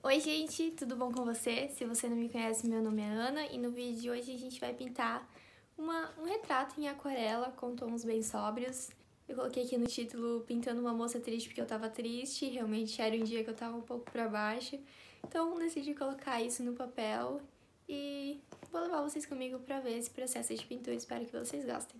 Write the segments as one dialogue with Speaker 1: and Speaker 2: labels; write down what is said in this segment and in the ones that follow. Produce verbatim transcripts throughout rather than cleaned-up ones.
Speaker 1: Oi gente, tudo bom com você? Se você não me conhece, meu nome é Ana e no vídeo de hoje a gente vai pintar uma, um retrato em aquarela com tons bem sóbrios. Eu coloquei aqui no título pintando uma moça triste porque eu tava triste, realmente era um dia que eu tava um pouco pra baixo. Então decidi colocar isso no papel e vou levar vocês comigo pra ver esse processo de pintura, espero que vocês gostem.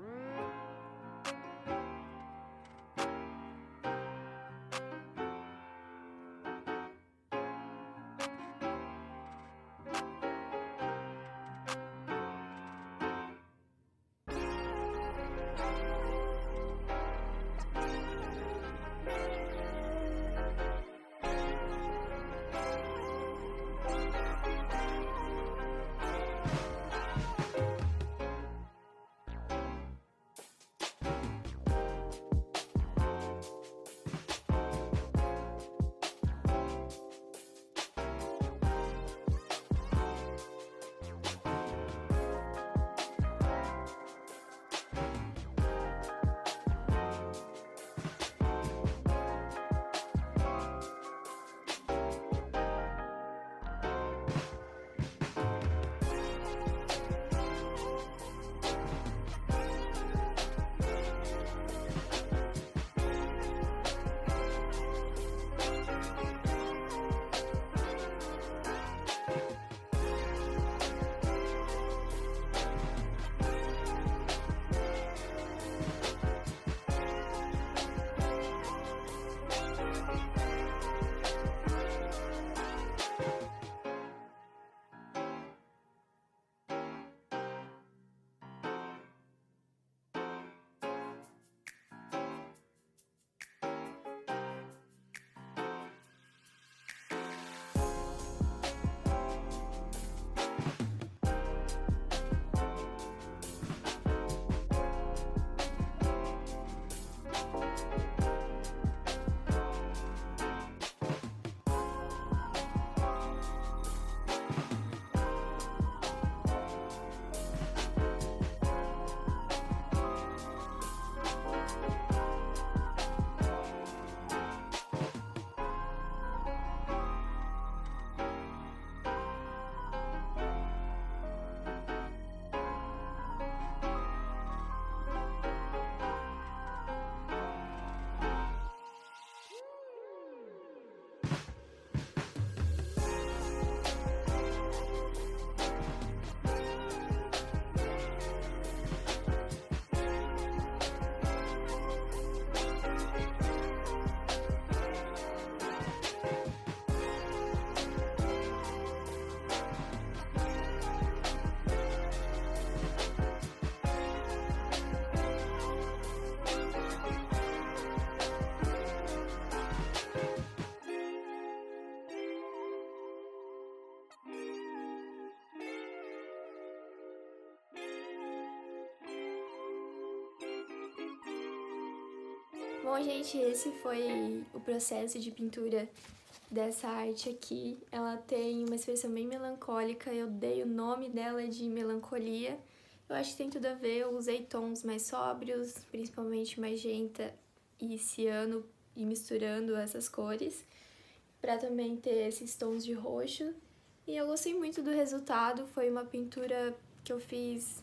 Speaker 1: Bom, gente, esse foi o processo de pintura dessa arte aqui. Ela tem uma expressão bem melancólica, eu dei o nome dela de Melancolia. Eu acho que tem tudo a ver, eu usei tons mais sóbrios, principalmente magenta e ciano, e misturando essas cores, para também ter esses tons de roxo. E eu gostei muito do resultado, foi uma pintura que eu fiz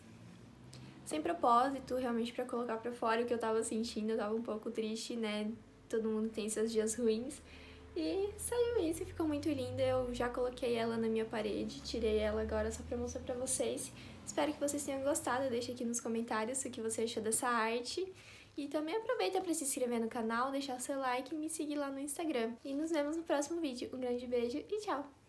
Speaker 1: sem propósito, realmente pra colocar pra fora o que eu tava sentindo, eu tava um pouco triste, né? Todo mundo tem seus dias ruins. E saiu isso e ficou muito linda, eu já coloquei ela na minha parede, tirei ela agora só pra mostrar pra vocês. Espero que vocês tenham gostado, deixa aqui nos comentários o que você achou dessa arte. E também aproveita pra se inscrever no canal, deixar seu like e me seguir lá no Instagram. E nos vemos no próximo vídeo. Um grande beijo e tchau!